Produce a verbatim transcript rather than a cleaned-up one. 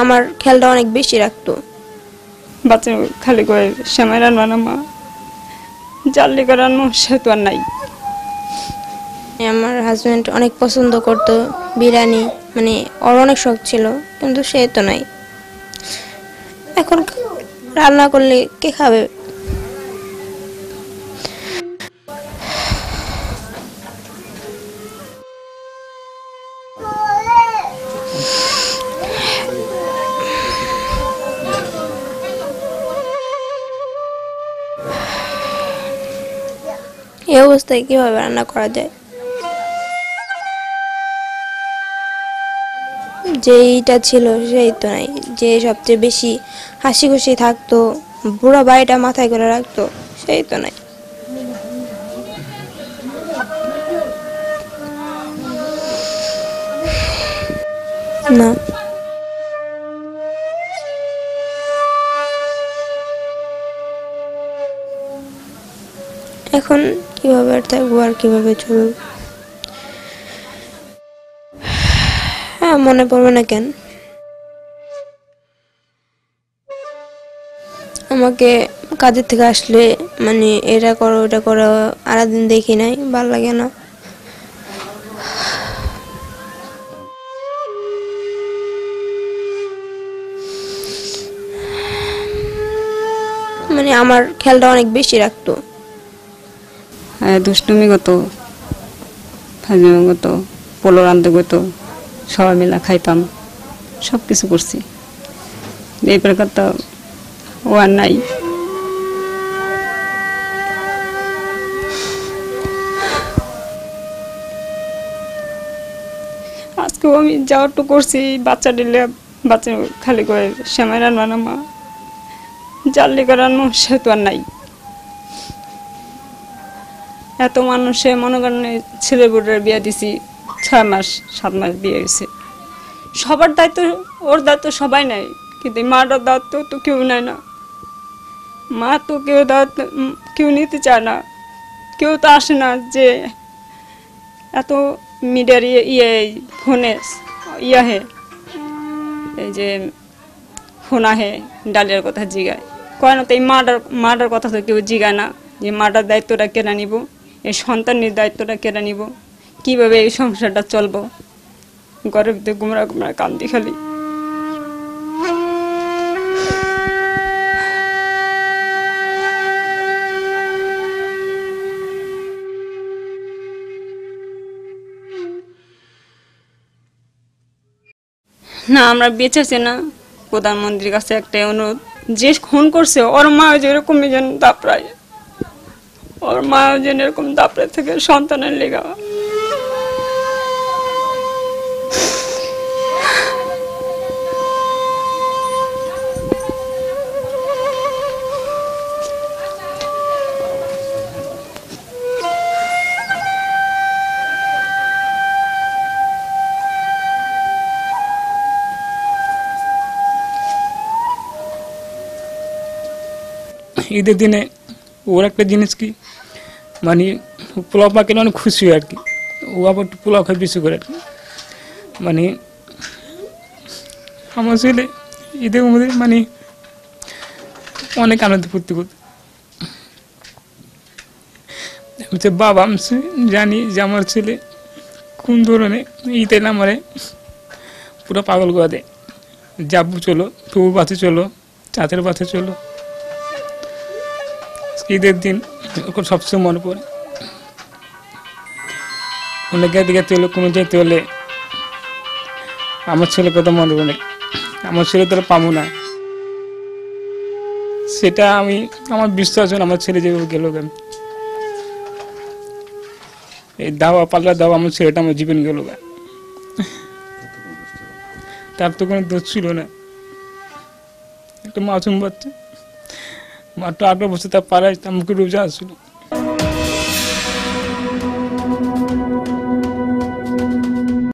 আমার খেয়ালটা অনেক বেশি রাখতো। বাচ্চা খালি করে সেমাই রান্না না মা, জাল্লি করে রান্না সে তো আর নাই। আমার হাজব্যান্ড অনেক পছন্দ করতো বিরিয়ানি, মানে ওর অনেক শখ ছিল, কিন্তু সে তো নাই। এখন রান্না করলে কে খাবে? এই অবস্থায় কিভাবে রান্না করা যায়? যেইটা ছিল সেই তো নাই। যে সবচেয়ে বেশি হাসি খুশি থাকতো, পুরো বাড়িটা মাথায় করে রাখতো, সেই তো নাই। না, এখন কিভাবে আর থাকবো আর কিভাবে চলবো? হ্যাঁ, মনে পড়বে না কেন? আমাকে কাজের থেকে আসলে মানে এটা করো ওটা করো, আরেকদিন দেখি নাই, ভাল লাগে না। মানে আমার খেয়ালটা অনেক বেশি রাখতো। হ্যাঁ, দুষ্টুমি করতো, ফাজলামি করতো, পোলো রান্ধতে করতো, সবাই মিলে খাইতাম, সব কিছু করছি। এই প্রকার তো ও আর নাই। আজকেও আমি যাওয়ারটু করছি বাচ্চা দিলে, বাচ্চা খালি করে সেমাই রান্না না মা, জাল্লি করে রান্না সে তো আর নাই। এত মানুষে মনে করেন ছেলে বোর্ডের বিয়ে দিছি, ছয় মাস সাত মাস বিয়ে হয়েছে। সবার দায়িত্ব, ওর দায়িত্ব সবাই নেয়, কিন্তু মাটার দায়িত্ব তো কেউ নেয় না। মা তো কেউ দায়িত্ব কেউ নিতে চায় না, কেউ তো আসে না যে এত মিডিয়ার ইয়ে ইয়ে ফোনে ইয়াহে, এই যে ফোন আহে ডালিয়ার কথা জিগায়, কয় না তো এই মাটার মাটার কথা তো কেউ জিগায় না, যে মাটার দায়িত্বটা কেড়ে নিব, এই সন্তানের দায়িত্বটা কেড়ে নিব, কীভাবে এই সংসারটা চলবো। ঘরের ভিতরে গুমরা গুমরা কান্দি খালি। না, আমরা বেঁচেছি না, প্রধানমন্ত্রীর কাছে একটাই অনুরোধ, যে খুন করছে ওর মা যেরকম যেন দাপড়ায়, ওর মা যেন এরকম দাপড়ে থেকে সন্তানের লেগা। ঈদের দিনে ওর একটা জিনিস কি, মানে পোলাও পাকেলে অনেক খুশি হয় আর কি, ও আবার একটু পোলাও খায় বেশি করে আর কি। মানে আমার ছেলে ঈদের মধ্যে মানে অনেক আনন্দ ফুর্তি করতে। বাবা আমি জানি যে আমার ছেলে কোন ধরনের ঈদের আমারে পুরো পাগল করে দেয়, যাবু চলো, তবু বাসে চলো, চাঁদের বাসে চলো। ঈদের দিন ওকে সবসময় মনে পড়ে, অনেক গেতে গেতে হলে কোনো যেতে হলে আমার ছেলে কথা মনে পড়ে, আমার ছেলে তারা পাবো না, সেটা আমি আমার বিশ্বাস হয় আমার ছেলে যেভাবে গেল কেন, এই দাওয়া পাল্লা দাওয়া আমার ছেলেটা আমার জীবন গেল গা, তার তো কোনো দোষ ছিল না, একটা মাসুম বাচ্চা, মাত্র আঠারো বছর তার পাড়ায় আমাকে রোজা আসছিল।